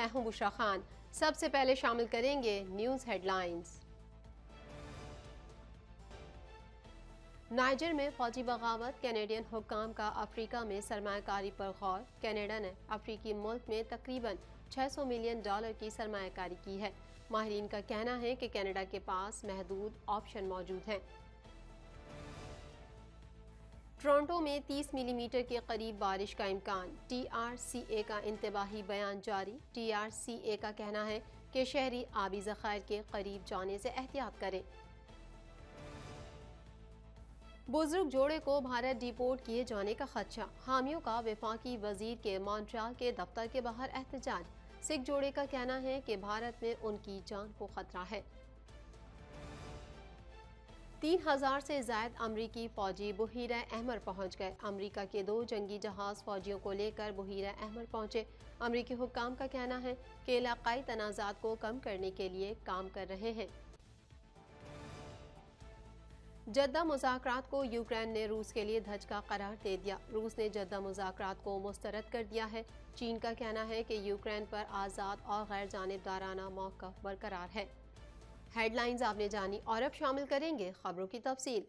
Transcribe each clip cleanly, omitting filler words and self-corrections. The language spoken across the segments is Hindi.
मैं हूं बुशरा खान। सबसे पहले शामिल करेंगे न्यूज़ हेडलाइंस। नाइजर में फौजी बगावत, कैनेडियन हुक्काम का अफ्रीका में सरमायाकारी पर गौर। कनाडा ने अफ्रीकी मुल्क में तकरीबन $600 मिलियन की सरमायाकारी की है। माहिरीन का कहना है कि कनाडा के पास महदूद ऑप्शन मौजूद हैं। टोरंटो में 30 मिलीमीटर के करीब बारिश का इम्कान। TRCA का इंतबाही बयान जारी। TRCA का कहना है कि शहरी आबी ज़खायर के करीब जाने से एहतियात करें। बुजुर्ग जोड़े को भारत डिपोर्ट किए जाने का खदशा। हामियों का वफाकी वजीर के मॉन्ट्रियल के दफ्तर के बाहर एहतजाज। सिख जोड़े का कहना है कि भारत में उनकी जान को खतरा है। 3000 से ज्यादा अमरीकी फौजी बुहीरा अहमर पहुंच गए। अमरीका के 2 जंगी जहाज फौजियों को लेकर बुहीरा अहमर पहुंचे। अमरीकी हुक्काम का कहना है कि इलाकाई तनाज़ात को कम करने के लिए काम कर रहे हैं। जद्दा मुज़ाकरात को यूक्रेन ने रूस के लिए धचका करार दे दिया। रूस ने जद्दा मुज़ाकरात को मुस्तरद कर दिया है। चीन का कहना है कि यूक्रेन पर आज़ाद और गैर जानिबदाराना मौक़िफ़ बरकरार है। हेडलाइंस आपने जानी और अब शामिल करेंगे खबरों की तफसील।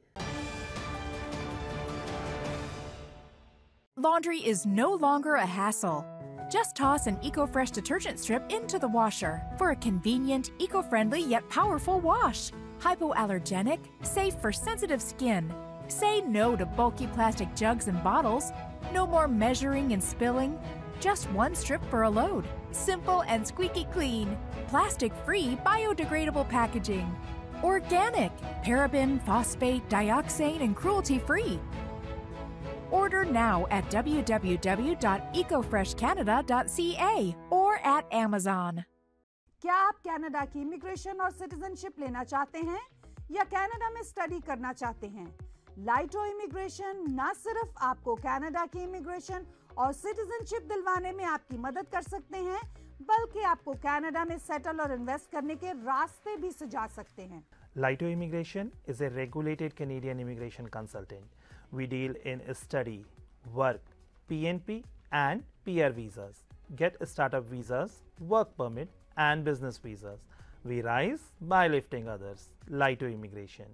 Laundry is no longer a hassle. Just toss an EcoFresh detergent strip into the washer for a convenient, eco-friendly yet powerful wash. Hypoallergenic, safe for sensitive skin. Say no to bulky plastic jugs and bottles. No more measuring and spilling. Just one strip for a load. Simple and squeaky clean. Plastic-free, biodegradable packaging. Organic, paraben, phosphate, dioxane, and cruelty-free. Order now at www.ecofreshcanada.ca or at Amazon. क्या आप कनाडा की इमिग्रेशन और सिटीजनशिप लेना चाहते हैं या कनाडा में स्टडी करना चाहते हैं? लाइटो इमिग्रेशन न सिर्फ आपको कनाडा की इमिग्रेशन और सिटीजनशिप दिलवाने में आपकी मदद कर सकते हैं, बल्कि आपको कनाडा में सेटल और इन्वेस्ट करने के रास्ते भी सुझा सकते हैं। Laito Immigration is a regulated Canadian immigration consultant. We deal in study, work, PNP and PR visas. Get startup visas, work permit and business visas. We rise by lifting others. Laito Immigration.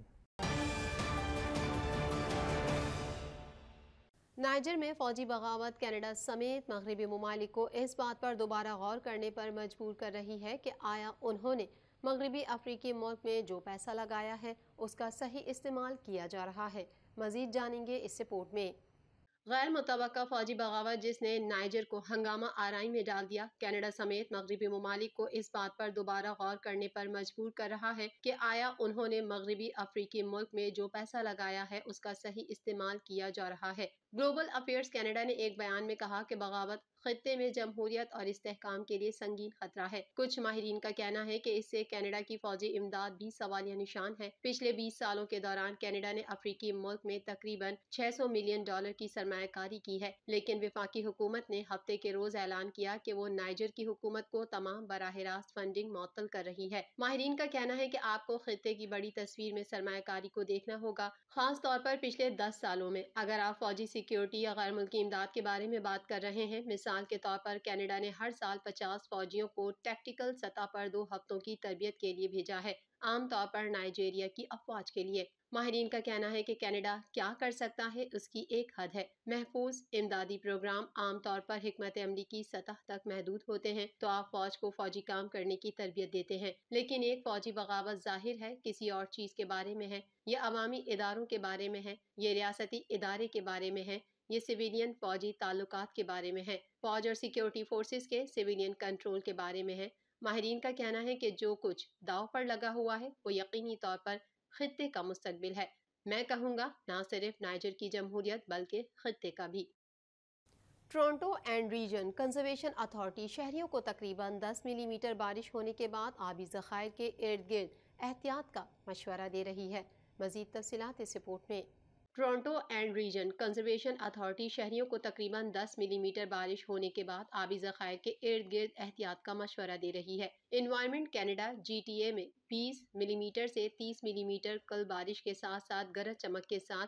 Niger में फौजी बगावत कनाडा समेत मगरबी ममालिक को इस बात पर दोबारा गौर करने पर मजबूर कर रही है कि आया उन्होंने मगरबी अफ्रीकी मुल्क में जो पैसा लगाया है उसका सही इस्तेमाल किया जा रहा है। मजीद जानेंगे इस रिपोर्ट में। गैर मुतवक्का फौजी बगावत जिसने नाइजर को हंगामा आराई में डाल दिया, कनाडा समेत मगरबी ममालिक को इस बात पर दोबारा गौर करने पर मजबूर कर रहा है कि आया उन्होंने मगरबी अफ्रीकी मुल्क में जो पैसा लगाया है उसका सही इस्तेमाल किया जा रहा है। ग्लोबल अफेयर्स कनाडा ने एक बयान में कहा कि बगावत खित्ते में जमहूरियत और इस्तेहकाम के लिए संगीन खतरा है। कुछ माहिरीन का कहना है कि इससे कनाडा की फौजी इमदाद भी सवालिया निशान है। पिछले 20 सालों के दौरान कनाडा ने अफ्रीकी मुल्क में तकरीबन $600 मिलियन की सरमायाकारी की है, लेकिन वफाकी हुकूमत ने हफ्ते के रोज ऐलान किया कि वो नाइजर की हुकूमत को तमाम बराह रास्त फंडिंग मुअत्तल कर रही है। माहिरीन का कहना है कि आपको खित्ते की बड़ी तस्वीर में सरमायाकारी को देखना होगा, खास तौर पर पिछले 10 सालों में। अगर आप फौजी सिक्योरिटी या गैर मुल्की इमदाद के बारे में बात कर रहे हैं, मिसाल के तौर पर कनाडा ने हर साल 50 फौजियों को टैक्टिकल सतह पर 2 हफ्तों की तरबियत के लिए भेजा है, आमतौर पर नाइजीरिया की अफवाज के लिए। माहिरीन का कहना है कि कनाडा क्या कर सकता है उसकी एक हद है। महफूज इमदादी प्रोग्राम आमतौर पर हिकमत अमली की सतह तक महदूद होते हैं, तो आप फौज को फौजी काम करने की तरबियत देते हैं, लेकिन एक फौजी बगावत जाहिर है किसी और चीज के बारे में है, ये अवामी इदारों के बारे में है, ये रियासती इदारे के बारे में है, ये सिविलियन फौजी ताल्लुकात के बारे में है, फौज और सिक्योरिटी फोर्सेस के सिविलियन कंट्रोल के बारे में है। माहिरीन का कहना है कि जो कुछ दाव पर लगा हुआ है वो यकीनी तौर पर खित्ते का मुस्तकबिल है। मैं कहूँगा ना सिर्फ नाइजर की जमहूरियत बल्कि खित्ते का भी। Toronto and Region Conservation Authority शहरियों को तकरीबन 10 मिलीमीटर बारिश होने के बाद आबी ज़खायर के इर्द गिर्द एहतियात का मशवरा दे रही है। मज़ीद तफसीलात इस रिपोर्ट में। Toronto and Region Conservation Authority शहरियों को तकरीबन 10 मिलीमीटर बारिश होने के बाद आबी ज़खायर के इर्द गिर्द एहतियात का मशवरा दे रही है। एनवायरनमेंट कनाडा GTA में 20 मिलीमीटर से 30 मिलीमीटर कल बारिश के साथ साथ गरज चमक के साथ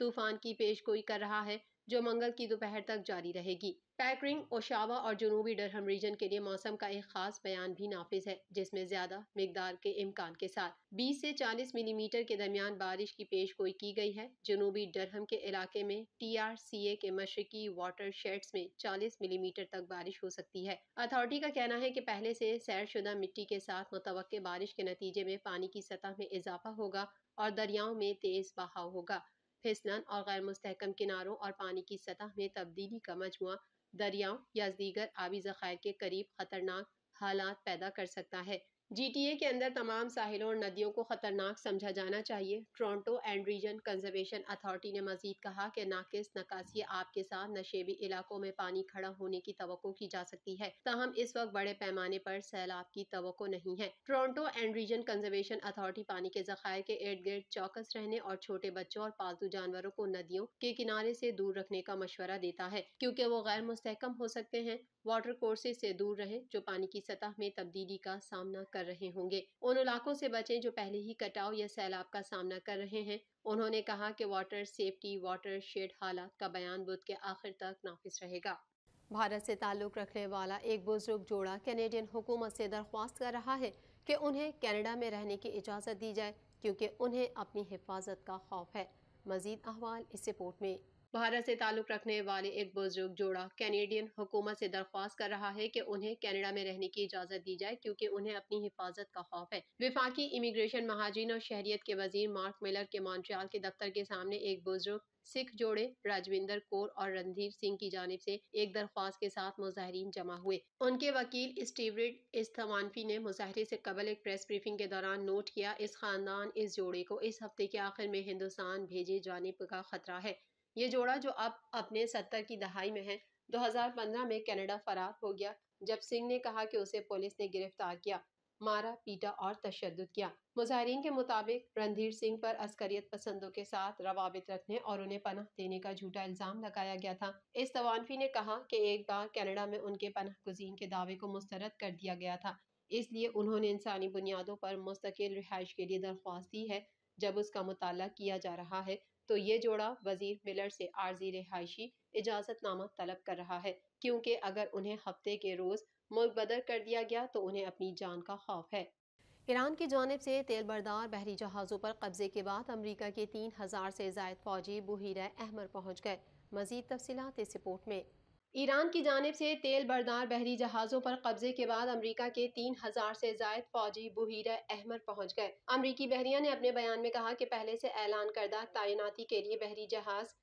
तूफान की पेशगोई कर रहा है जो मंगल की दोपहर तक जारी रहेगी। पैकरिंग, ओशावा और जनूबी डरहम रीजन के लिए मौसम का एक खास बयान भी नाफिज है जिसमें ज्यादा मिकदार के इम्कान के साथ 20 से 40 मिलीमीटर के दरमियान बारिश की पेशगोई की गई है। जनूबी डरहम के इलाके में TRCA के मशरकी वाटर शेड्स में 40 मिलीमीटर तक बारिश हो सकती है। अथॉरिटी का कहना है कि पहले से सैरशुदा मिट्टी के साथ मुतवक्के बारिश के नतीजे में पानी की सतह में इजाफा होगा और दरियाओं में तेज बहाव होगा। फिसलन और गैर मुस्तहकम किनारों और पानी की सतह में तब्दीली का मजमुआ दरियाओं या दीगर आबी ज़खायर के करीब खतरनाक हालात पैदा कर सकता है। GTA के अंदर तमाम साहिलों और नदियों को खतरनाक समझा जाना चाहिए। Toronto and Region Conservation Authority ने मजीद कहा कि नाकिस नकासी आब के साथ नशेबी इलाकों में पानी खड़ा होने की तवक्को की जा सकती है, ताहम इस वक्त बड़े पैमाने पर सैलाब की तवक्को नहीं है। Toronto and Region Conservation Authority पानी के ज़खायर के इर्द गिर्द चौकस रहने और छोटे बच्चों और पालतू जानवरों को नदियों के किनारे से दूर रखने का मशवरा देता है क्योंकि वो गैर मुस्तहकम हो सकते हैं। वाटर कोर्सेज से दूर रहें जो पानी की सतह में तब्दीली का सामना कर रहे होंगे। उन इलाकों से बचें जो पहले ही कटाव या सैलाब का सामना कर रहे हैं। उन्होंने कहा कि वाटर सेफ्टी वाटर शेड हालात का बयान बुध के आखिर तक नाफिज रहेगा। भारत से ताल्लुक रखने वाला एक बुजुर्ग जोड़ा कैनेडियन हुकूमत से दरख्वास्त कर रहा है कि उन्हें कनाडा में रहने की इजाज़त दी जाए क्योंकि उन्हें अपनी हिफाजत का खौफ है। मजीद अहवाल इस रिपोर्ट में। भारत से ताल्लुक रखने वाले एक बुजुर्ग जोड़ा कैनेडियन हुकूमत से दरख्वास्त कर रहा है कि उन्हें कनाडा में रहने की इजाज़त दी जाए क्योंकि उन्हें अपनी हिफाजत का खौफ है। विफाकी इमिग्रेशन, महाजरीन और शहरियत के वजीर मार्क मिलर के मॉन्ट्रियल के दफ्तर के सामने एक बुजुर्ग सिख जोड़े राजविंदर कौर और रणधीर सिंह की जानिब से एक दरख्वास्त के साथ मुजाहिरीन जमा हुए। उनके वकील स्टीवरिड इस्तवानफी ने मुजाहरे से कबल एक प्रेस ब्रीफिंग के दौरान नोट किया, इस खानदान इस जोड़े को इस हफ्ते के आखिर में हिंदुस्तान भेजे जाने का खतरा है। ये जोड़ा जो अब अपने 70 की दहाई में है 2015 में कनाडा फरार हो गया जब सिंह ने कहा कि उसे पुलिस ने गिरफ्तार किया, मारा, पीटा और तशद्दुद किया। मुजाहिरीन के मुताबिक रणधीर सिंह पर अस्करियत पसंदों के साथ रवाबित रखने और उन्हें पनाह देने का झूठा इल्जाम लगाया गया था। इस तवानफी ने कहा कि एक बार कनाडा में उनके पनाह गुज़ीन के दावे को मुस्तरद कर दिया गया था, इसलिए उन्होंने इंसानी बुनियादों पर मुस्तकिल रिहाइश के लिए दरख्वास्त दी है। जब उसका मुताला किया जा रहा है तो ये जोड़ा वजीर मिलर से आर्जी रिहायशी इजाजतनामा तलब कर रहा है क्योंकि अगर उन्हें हफ्ते के रोज मुल्क बदर कर दिया गया तो उन्हें अपनी जान का खौफ है। ईरान की जानिब से तेल बरदार बहरी जहाज़ों पर कब्जे के बाद अमरीका के 3000 से ज़ायद फौजी बुहीरा अहमर पहुँच गए। मज़ीद तफसीलात इस रिपोर्ट में। ईरान की जानिब से तेल बरदार बहरी जहाज़ों पर कब्जे के बाद अमरीका के 3000 से ज़ायद फौजी बुहीरा अहमर पहुँच गए। अमरीकी बहरिया ने अपने बयान में कहा कि पहले से ऐलान करदा तैनाती के लिए बहरी जहाज़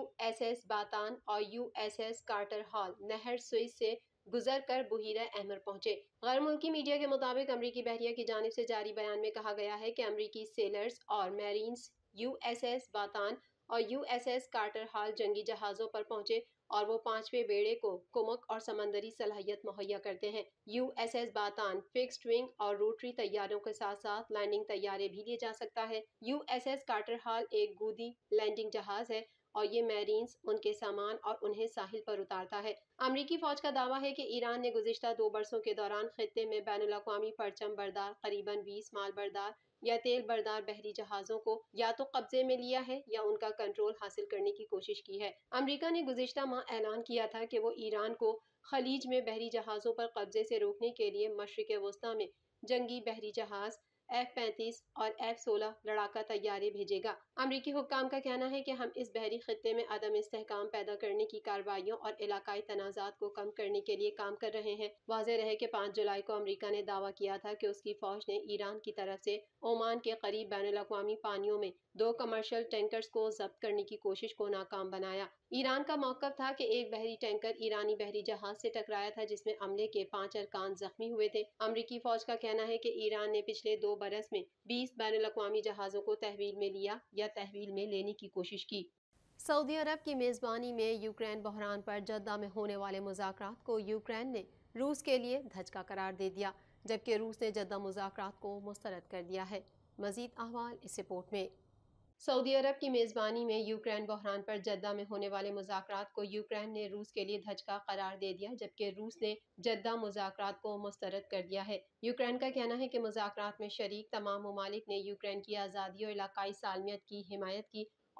USS बातान और USS कार्टर हॉल नहर सुइस से गुजर कर बुहीरा अहमर पहुंचे। गैर मुल्की मीडिया के मुताबिक अमरीकी बहरिया की जानिब से जारी बयान में कहा गया है कि अमरीकी सेलर्स और मैरीन्स USS बातान और USS कार्टर हॉल जंगी जहाज़ों पर पहुंचे और वो 5वें बेड़े को कुमक और समंदरी सलाहियत मुहैया करते हैं। USS बातान फिक्स्ड विंग और रोटरी तैयारों के साथ साथ लैंडिंग तैयारे भी ले जा सकता है। USS कार्टर हॉल एक गूदी लैंडिंग जहाज है और ये मैरीन्स उनके सामान और उन्हें साहिल पर उतारता है। अमरीकी फौज का दावा है कि ईरान ने गुज़िश्ता 2 बरसों के दौरान खित्ते में बैनुल-अक़वामी परचम बरदार करीबन 20 माल बरदार या तेल बरदार बहरी जहाज़ों को या तो कब्जे में लिया है या उनका कंट्रोल हासिल करने की कोशिश की है। अमरीका ने गुज़िश्ता माह ऐलान किया था कि वो ईरान को खलीज में बहरी जहाज़ों पर कब्जे से रोकने के लिए मशरिक़ वस्ता में जंगी बहरी जहाज़ F-35 और F-16 लड़ाका तैयारे भेजेगा। अमरीकी हुक्काम का कहना है कि हम इस बहरी खित्ते में अदम इस्तेहकाम पैदा करने की कार्रवाइयों और इलाकाई तनाज़ात को कम करने के लिए काम कर रहे हैं। वाज़ेह रहे कि 5 जुलाई को अमरीका ने दावा किया था कि उसकी फ़ौज ने ईरान की तरफ से ओमान के करीब बैनुल-अक़वामी पानियों में 2 कमर्शियल टैंकर्स को जब्त करने की कोशिश को नाकाम बनाया। ईरान का मौक़िफ़ था कि एक बहरी टैंकर ईरानी बहरी जहाज़ से टकराया था जिसमें अमले के 5 अरकान जख्मी हुए थे। अमरीकी फ़ौज का कहना है कि ईरान ने पिछले 2 बरस में 20 बैनुल-अक़वामी जहाज़ों को तहवील में लिया या तहवील में लेने की कोशिश की। सऊदी अरब की मेज़बानी में यूक्रेन बहरान पर जद्दा में होने वाले मुज़ाकरात को यूक्रेन ने रूस के लिए धचका करार दे दिया, जबकि रूस ने जद्दा मुज़ाकरात को मुस्तरद कर दिया है। मज़ीद अहवाल इस रिपोर्ट में। सऊदी अरब की मेज़बानी में यूक्रेन बहरान पर जद्दा में होने वाले मुज़ाकरात को यूक्रेन ने रूस के लिए धचका करार दे दिया, जबकि रूस ने जद्दा मुज़ाकरात को मुस्तरद कर दिया है। यूक्रेन का कहना है कि मुज़ाकरात में शरीक तमाम ममालिक ने यूक्रेन की आज़ादी और इलाकाई सालमियत की हिमायत की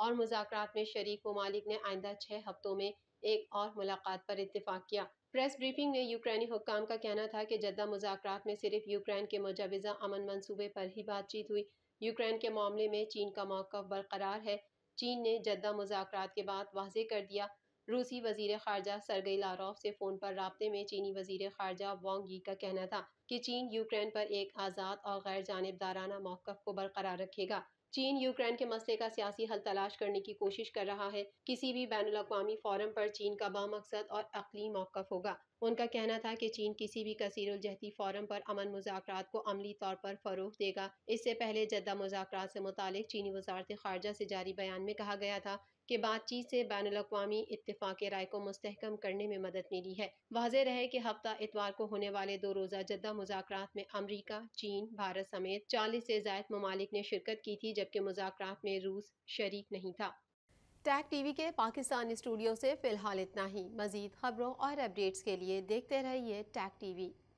और मुज़ाकरात में शरीक ममालिक ने आइंदा 6 हफ्तों में एक और मुलाकात पर इत्तेफाक किया। प्रेस ब्रीफिंग में यूक्रेनी हुक्काम का कहना था कि जद्दा मुज़ाकरात में सिर्फ यूक्रेन के मुजवज़ा अमन मंसूबे पर ही बातचीत हुई। यूक्रेन के मामले में चीन का मौक़िफ़ बरकरार है। चीन ने जद्दा मुज़ाकरात के बाद वाज़ेह कर दिया। रूसी वज़ीर ख़ारजा सरगई लारोव से फ़ोन पर राब्ते में चीनी वज़ीर ख़ारजा वांग यी का कहना था कि चीन यूक्रेन पर एक आज़ाद और गैर जानिबदाराना मौक़िफ़ को बरकरार रखेगा। चीन यूक्रेन के मसले का सियासी हल तलाश करने की कोशिश कर रहा है। किसी भी बैनुल-अक़वामी फ़ोरम पर चीन का बामक़सद और अक़ली मौक़िफ़ होगा। उनका कहना था कि चीन किसी भी कसीरुल-जहती फ़ोरम पर अमन मुज़ाकरात को अमली तौर पर फ़रोग़ देगा। इससे पहले जद्दा मुज़ाकरात से मुतालिक चीनी वज़ारत ख़ारजा से जारी बयान में कहा गया था कि बातचीत से बैनुल-अक़वामी इत्तेफ़ाक़ राय को मुस्तहकम करने में मदद मिली है। वाज़ेह रहे कि हफ़्ता इतवार को होने वाले 2 रोज़ा जद्दा मुज़ाकरात में अमरीका, चीन, भारत समेत 40 से ज़ायद ममालिक ने शिरकत की थी, जबकि मुज़ाकरात में रूस शरीक नहीं था। टैग टीवी के पाकिस्तानी स्टूडियो से फ़िलहाल इतना ही। मज़ीद ख़बरों और अपडेट्स के लिए देखते रहिए टैग टीवी।